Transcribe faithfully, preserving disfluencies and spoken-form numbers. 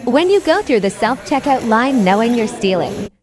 When you go through the self-checkout line knowing you're stealing,